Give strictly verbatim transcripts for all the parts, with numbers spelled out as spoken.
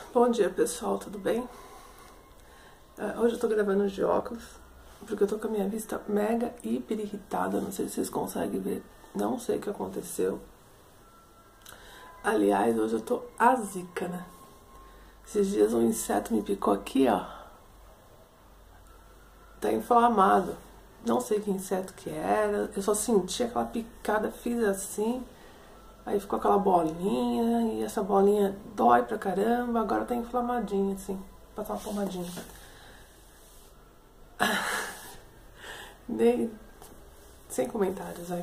Bom dia, pessoal, tudo bem? Uh, hoje eu tô gravando de óculos, porque eu tô com a minha vista mega hiper irritada, não sei se vocês conseguem ver, não sei o que aconteceu. Aliás, hoje eu tô azica, né? Esses dias um inseto me picou aqui, ó. Tá inflamado. Não sei que inseto que era, eu só senti aquela picada, fiz assim... Aí ficou aquela bolinha, e essa bolinha dói pra caramba, agora tá inflamadinha, assim. Vou passar uma pomadinha. Nem... Sem comentários, vai.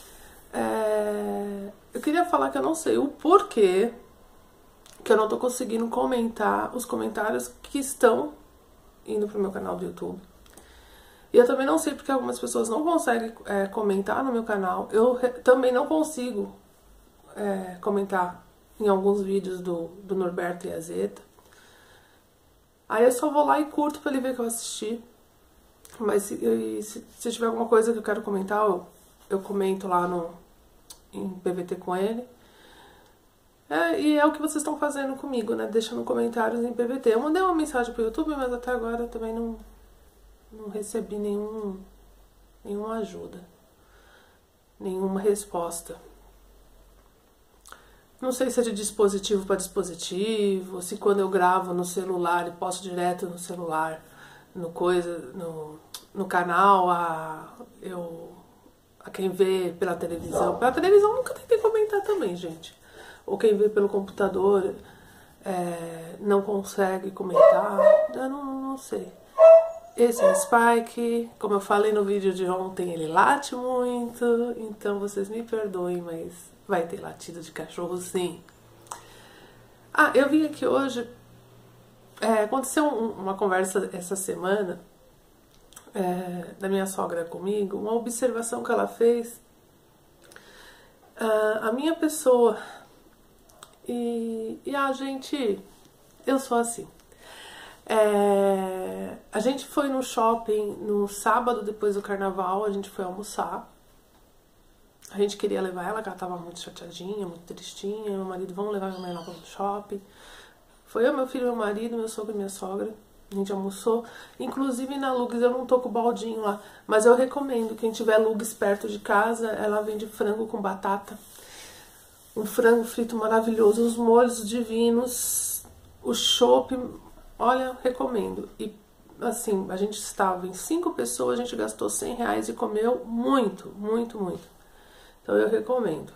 É... Eu queria falar que eu não sei o porquê que eu não tô conseguindo comentar os comentários que estão indo pro meu canal do YouTube. E eu também não sei porque algumas pessoas não conseguem é, comentar no meu canal. Eu também não consigo É, comentar em alguns vídeos do, do Norberto e Azeta. Aí eu só vou lá e curto pra ele ver que eu assisti. Mas se, se, se tiver alguma coisa que eu quero comentar, eu, eu comento lá no, em P V T com ele. É, e é o que vocês estão fazendo comigo, né? Deixando comentários em P V T. Eu mandei uma mensagem pro YouTube, mas até agora eu também não, não recebi nenhum, nenhuma ajuda. Nenhuma resposta. Não sei se é de dispositivo para dispositivo, se quando eu gravo no celular e posto direto no celular, no coisa, no, no canal, a, eu, a quem vê pela televisão. Pela televisão nunca tentei comentar também, gente. Ou quem vê pelo computador é, não consegue comentar, eu não, não sei. Esse é o Spike, como eu falei no vídeo de ontem, ele late muito, então vocês me perdoem, mas... vai ter latido de cachorro, sim. Ah, eu vim aqui hoje... É, aconteceu um, uma conversa essa semana é, da minha sogra comigo, uma observação que ela fez. Ah, a minha pessoa... E, e a gente... Eu sou assim. É, a gente foi no shopping no sábado, depois do carnaval, a gente foi almoçar. A gente queria levar ela, que ela tava muito chateadinha, muito tristinha. Meu marido, vamos levar minha mãe lá pro shopping. Foi eu, meu filho, meu marido, meu sogro e minha sogra. A gente almoçou. Inclusive na Lugs, eu não tô com o baldinho lá, mas eu recomendo, quem tiver Lugs perto de casa, ela vende frango com batata. Um frango frito maravilhoso, os molhos divinos, o chopp, olha, recomendo. E assim, a gente estava em cinco pessoas, a gente gastou cem reais e comeu muito, muito, muito. Então eu recomendo.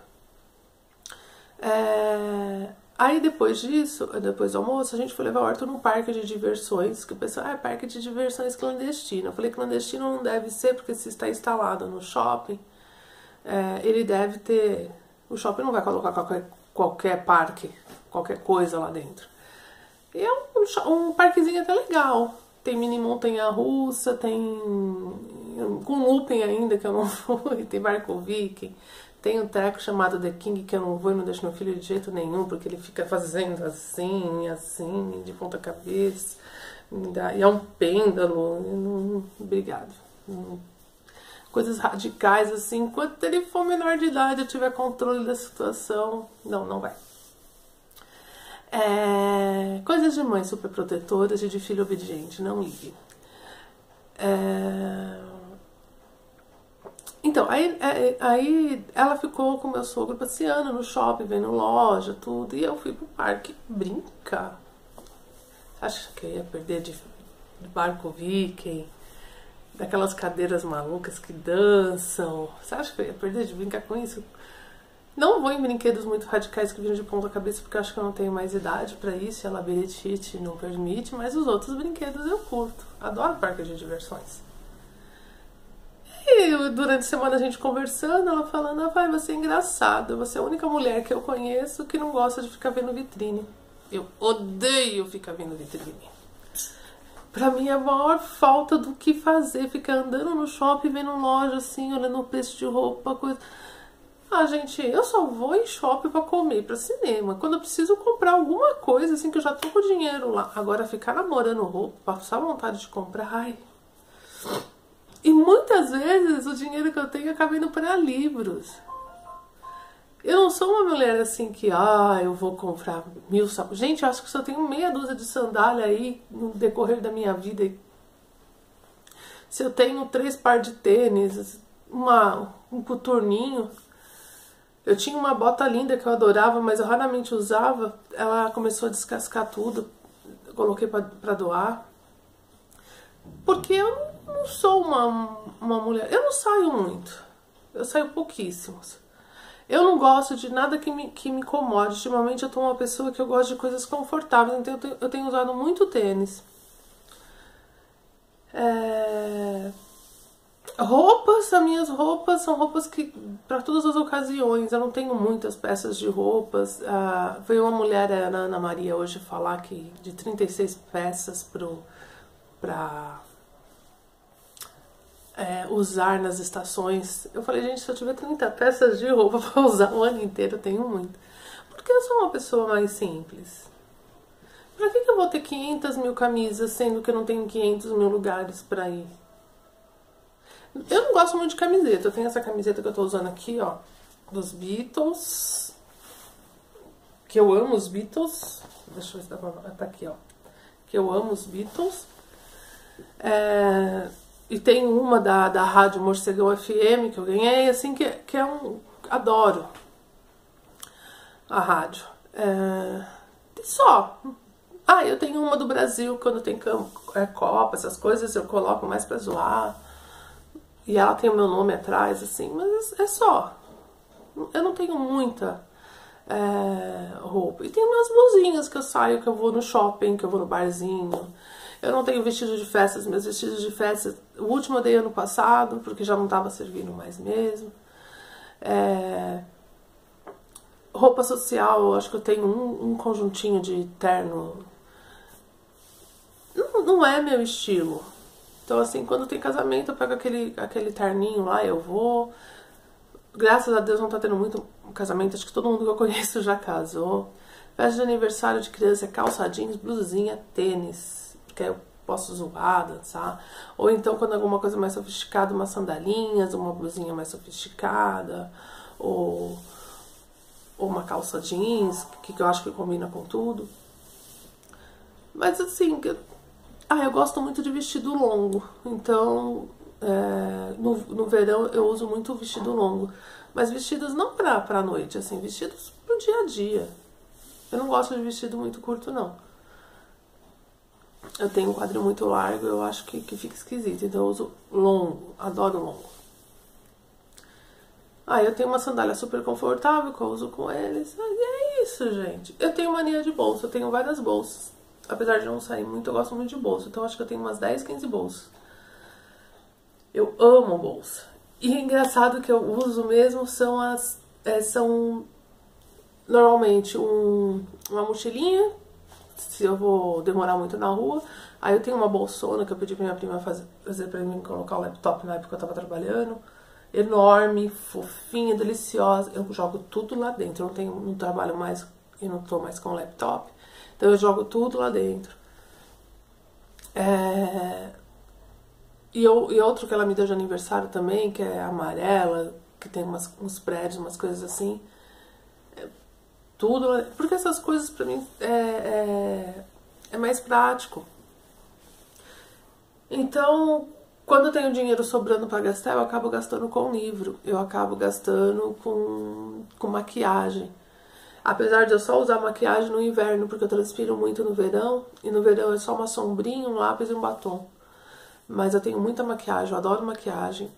É... Aí depois disso, depois do almoço, a gente foi levar o Arthur num parque de diversões, que o pessoal, ah, é parque de diversões clandestino. Eu falei, clandestino não deve ser, porque se está instalado no shopping, é, ele deve ter... O shopping não vai colocar qualquer, qualquer parque, qualquer coisa lá dentro. E é um, um parquezinho até legal. Tem mini montanha-russa, tem... com looping ainda, que eu não fui, tem barco viking, tem um treco chamado The King, que eu não vou e não deixo meu filho de jeito nenhum, porque ele fica fazendo assim, assim, de ponta cabeça, e é um pêndulo, não, obrigado. Coisas radicais, assim, enquanto ele for menor de idade, eu tiver controle da situação, não, não vai. É, coisas de mãe super protetoras e de filho obediente, não ligue. É... Então, aí, aí ela ficou com meu sogro passeando no shopping, vendo loja, tudo, e eu fui pro parque brincar. Você acha que eu ia perder de, de barco viking, daquelas cadeiras malucas que dançam? Você acha que eu ia perder de brincar com isso? Não vou em brinquedos muito radicais que viram de ponta cabeça, porque eu acho que eu não tenho mais idade pra isso, e a labirintite não permite, mas os outros brinquedos eu curto. Adoro parque de diversões. E durante a semana a gente conversando, ela falando, ah, vai, você é engraçada, você é a única mulher que eu conheço que não gosta de ficar vendo vitrine. Eu odeio ficar vendo vitrine. Pra mim é a maior falta do que fazer, ficar andando no shopping, vendo loja assim, olhando o preço de roupa, coisa... Ah, gente, eu só vou em shopping pra comer, pra cinema. Quando eu preciso comprar alguma coisa, assim, que eu já tô com o dinheiro lá. Agora, ficar namorando roupa, passar vontade de comprar, ai... E muitas vezes o dinheiro que eu tenho acaba indo para livros. Eu não sou uma mulher assim que, ah, eu vou comprar mil sapatos. Gente, eu acho que só tenho meia dúzia de sandália aí no decorrer da minha vida. Se eu tenho três par de tênis, uma, um coturninho. Eu tinha uma bota linda que eu adorava, mas eu raramente usava. Ela começou a descascar tudo. Eu coloquei pra, pra doar. Porque eu não sou uma, uma mulher... Eu não saio muito. Eu saio pouquíssimos. Eu não gosto de nada que me, que me incomode. Ultimamente eu tô uma pessoa que eu gosto de coisas confortáveis. Então eu tenho, eu tenho usado muito tênis. É... Roupas, as minhas roupas são roupas que para todas as ocasiões. Eu não tenho muitas peças de roupas. Ah, veio uma mulher, a Ana Maria, hoje falar que de trinta e seis peças para é, usar nas estações. Eu falei, gente, se eu tiver trinta peças de roupa para usar o ano inteiro, eu tenho muito. Porque eu sou uma pessoa mais simples. Pra que, que eu vou ter quinhentas mil camisas, sendo que eu não tenho quinhentos mil lugares para ir? Eu não gosto muito de camiseta. Eu tenho essa camiseta que eu tô usando aqui, ó, dos Beatles. Que eu amo os Beatles. Deixa eu ver se dá pra... Tá aqui, ó. Que eu amo os Beatles. É... E tem uma da, da Rádio Morcegão F M que eu ganhei, assim, que, que é um... Adoro a rádio. É... E só. Ah, eu tenho uma do Brasil, quando tem é, Copa, essas coisas, eu coloco mais pra zoar. E ela tem o meu nome atrás, assim, mas é só. Eu não tenho muita é, roupa. E tem umas blusinhas que eu saio, que eu vou no shopping, que eu vou no barzinho. Eu não tenho vestido de festas, meus vestidos de festas... O último eu dei ano passado, porque já não estava servindo mais mesmo. É, roupa social, eu acho que eu tenho um, um conjuntinho de terno. Não, não é meu estilo. Então, assim, quando tem casamento, eu pego aquele, aquele terninho lá, eu vou. Graças a Deus não tá tendo muito casamento, acho que todo mundo que eu conheço já casou. Festa de aniversário de criança é calça jeans, blusinha, tênis, que aí eu posso zoar, dançar. Ou então, quando é alguma coisa mais sofisticada, umas sandalinhas, uma blusinha mais sofisticada, ou, ou uma calça jeans, que, que eu acho que combina com tudo. Mas, assim... Ah, eu gosto muito de vestido longo, então é, no, no verão eu uso muito vestido longo, mas vestidos não pra, pra noite, assim, vestidos pro dia a dia. Eu não gosto de vestido muito curto, não. Eu tenho um quadril muito largo, eu acho que, que fica esquisito, então eu uso longo, adoro longo. Ah, eu tenho uma sandália super confortável que eu uso com eles, e é isso, gente. Eu tenho mania de bolsa, eu tenho várias bolsas. Apesar de não sair muito, eu gosto muito de bolsa. Então, acho que eu tenho umas dez, quinze bolsas. Eu amo bolsa. E é engraçado que eu uso mesmo são as... É, são normalmente um, uma mochilinha, se eu vou demorar muito na rua. Aí eu tenho uma bolsona que eu pedi pra minha prima fazer, fazer pra mim colocar o laptop na época que eu tava trabalhando. Enorme, fofinha, deliciosa. Eu jogo tudo lá dentro. Eu não, tenho, não trabalho mais e não tô mais com o laptop. Então eu jogo tudo lá dentro. É... E, eu, e outro que ela me deu de aniversário também, que é amarela, que tem umas, uns prédios, umas coisas assim. É... Tudo. Porque essas coisas pra mim é, é, é mais prático. Então, quando eu tenho dinheiro sobrando pra gastar, eu acabo gastando com livro. Eu acabo gastando com, com maquiagem. Apesar de eu só usar maquiagem no inverno, porque eu transpiro muito no verão, e no verão é só uma sombrinha, um lápis e um batom. Mas eu tenho muita maquiagem, eu adoro maquiagem.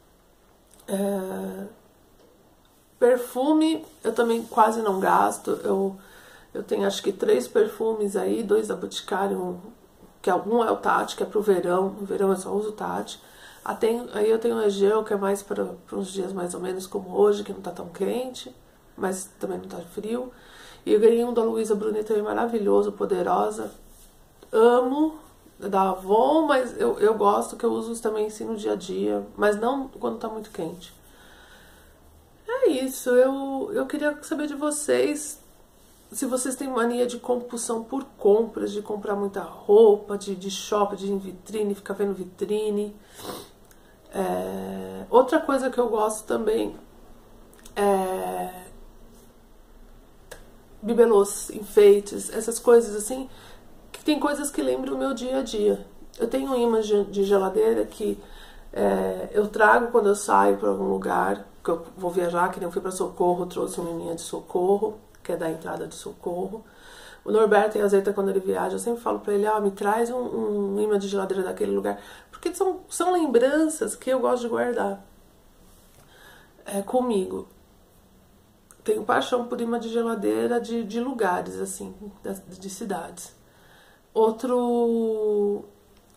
É... Perfume, eu também quase não gasto. Eu, eu tenho acho que três perfumes aí, dois da Boticário, um, que um é o Tati, que é pro verão. No verão eu só uso o Tati. Ah, tem, aí eu tenho o Egeu, que é mais para uns dias mais ou menos como hoje, que não tá tão quente. Mas também não tá frio. E eu ganhei um da Luísa Brunet também maravilhoso, poderosa. Amo, da Avon, mas eu, eu gosto que eu uso também assim no dia a dia. Mas não quando tá muito quente. É isso, eu, eu queria saber de vocês. Se vocês têm mania de compulsão por compras, de comprar muita roupa, de, de shopping, de ir em vitrine, ficar vendo vitrine. É, outra coisa que eu gosto também é... bibelôs, enfeites, essas coisas assim, que tem coisas que lembram o meu dia a dia. Eu tenho um imã de, de geladeira que é, eu trago quando eu saio para algum lugar, que eu vou viajar, que nem eu fui para Socorro, trouxe uma iminha de Socorro, que é da entrada de Socorro. O Norberto em Azeta, quando ele viaja, eu sempre falo para ele, ó, oh, me traz um, um imã de geladeira daquele lugar, porque são, são lembranças que eu gosto de guardar é, comigo. Tenho paixão por imã de geladeira de, de lugares, assim, de, de cidades. Outro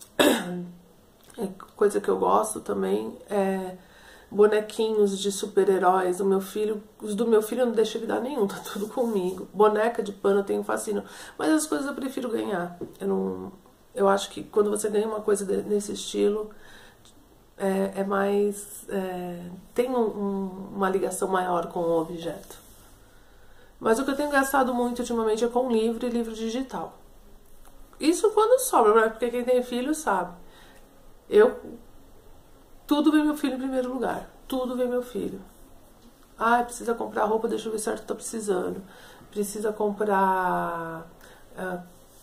coisa que eu gosto também é bonequinhos de super-heróis. O meu filho, os do meu filho eu não deixo ele dar nenhum, tá tudo comigo. Boneca de pano eu tenho fascínio, mas as coisas eu prefiro ganhar. Eu não, eu acho que quando você ganha uma coisa desse estilo é, é mais é, tem um, um, uma ligação maior com o objeto. Mas o que eu tenho gastado muito ultimamente é com livro e livro digital. Isso quando sobra, né? Porque quem tem filho sabe. Eu tudo vem meu filho em primeiro lugar. Tudo vem meu filho. Ah, precisa comprar roupa, deixa eu ver se eu tô precisando. Precisa comprar... Uh,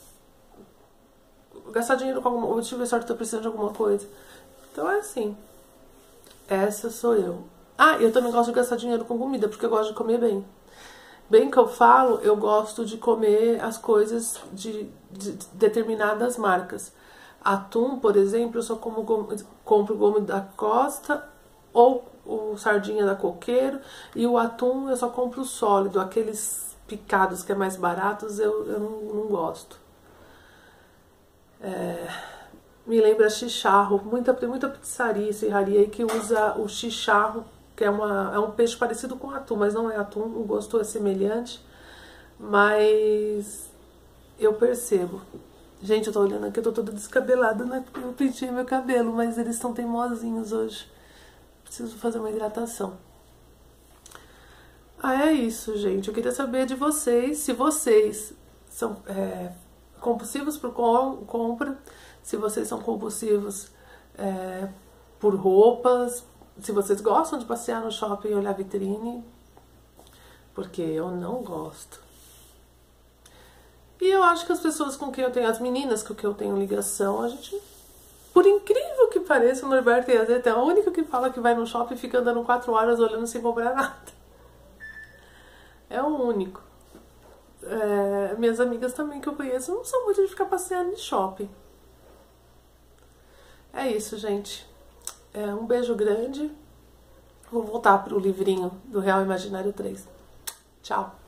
gastar dinheiro com alguma... Deixa eu ver se eu tô precisando de alguma coisa. Então é assim. Essa sou eu. Ah, eu também gosto de gastar dinheiro com comida, porque eu gosto de comer bem. Bem que eu falo, eu gosto de comer as coisas de, de determinadas marcas. Atum, por exemplo, eu só como gomo, compro gomo da Costa ou o sardinha da Coqueiro. E o atum eu só compro sólido, aqueles picados que é mais baratos eu, eu não, não gosto. É, me lembra chicharro, muita, tem muita pizzaria, serraria aí que usa o chicharro, que é, uma, é um peixe parecido com atum, mas não é atum, o gosto é semelhante, mas eu percebo. Gente, eu tô olhando aqui, eu tô toda descabelada, né? Porque eu pentei meu cabelo, mas eles estão teimosinhos hoje. Preciso fazer uma hidratação. Ah, é isso, gente. Eu queria saber de vocês, se vocês são é, compulsivos por compra, se vocês são compulsivos é, por roupas, se vocês gostam de passear no shopping e olhar vitrine, porque eu não gosto. E eu acho que as pessoas com quem eu tenho, as meninas com quem eu tenho ligação, a gente, por incrível que pareça, o Norberto e a Zeta é a única que fala que vai no shopping e fica andando quatro horas olhando sem comprar nada. É o único. É, minhas amigas também que eu conheço não são muito de ficar passeando em shopping. É isso, gente. É, um beijo grande. Vou voltar pro livrinho do Real Imaginário três. Tchau.